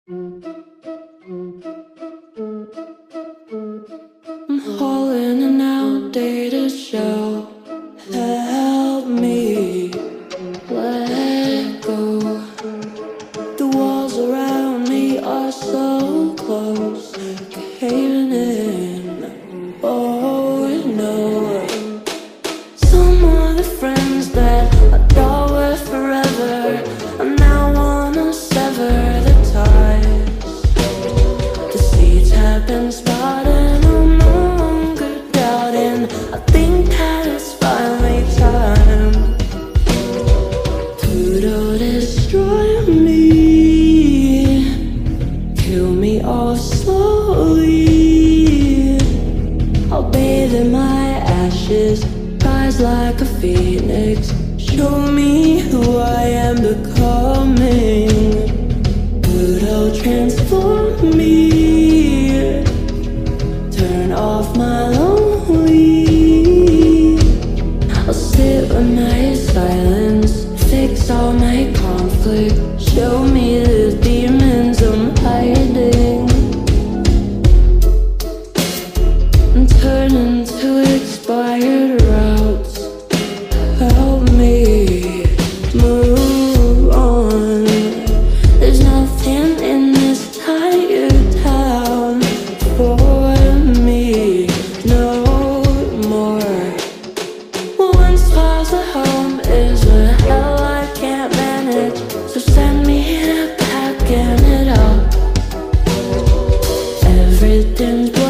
I'm hauling an outdated shell. Help me let go. The walls around me are so close, caving in. Oh no. Some of the friends that I thought were forever, I now wanna sever the ties. The seeds have been spotted, I'm no longer doubting. I think that it's finally time. Pluto, destroy me, kill me off slowly. I'll bathe in my ashes, rise like a phoenix. Show me who I am becoming. Pluto, transform me, turn off my lonely. I'll sit with my silence, fix all my conflict. Show me the demons I'm hiding, and turn into expired routes. Help me move on. There's nothing in this tired town for me no more. Once was a home is a hell I can't manage, so send me to packing it up. Everything's